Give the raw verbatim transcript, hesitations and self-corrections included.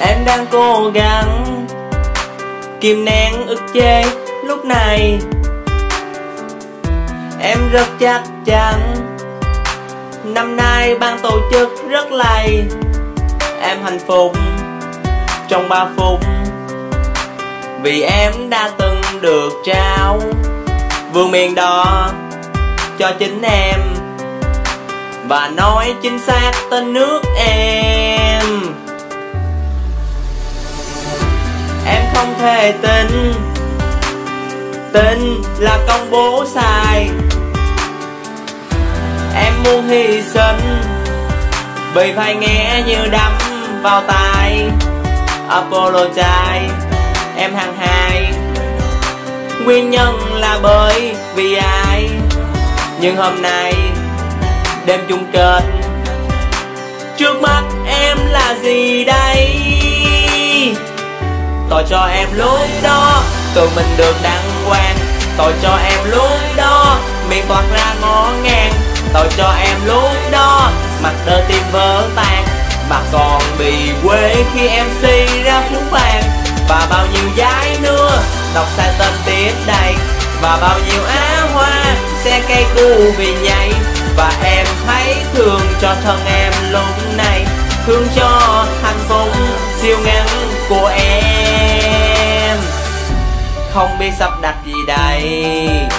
Em đang cố gắng kìm nén ức chế lúc này. Em rất chắc chắn năm nay ban tổ chức rất lầy. Em hạnh phúc trong ba phút vì em đã từng được trao vương miện đỏ cho chính em, và nói chính xác tên nước em. Em không thể tin Tin là công bố sai. Em muốn hy sinh vì phải nghe như đâm vào tai. Apologize, em hàng hai. Nguyên nhân là bởi vì ai. Nhưng hôm nay đêm chung kết, trước mắt em là gì đây? Tội cho em lúc đó tụi mình được đăng quang. Tội cho em lúc đó miệng toát ra ngó ngang. Tội cho em lúc đó mặt đơ tim vỡ tan, mà còn bị quê khi em xê ra phú vàng. Và bao nhiêu giái nữa đọc sai tên tiếp đây, và bao nhiêu á hoa xe cây cu vì nhảy. Và em thấy thương cho thân em lúc này, thương cho hạnh phúc siêu ngắn của em. Không biết sắp đặt gì đây.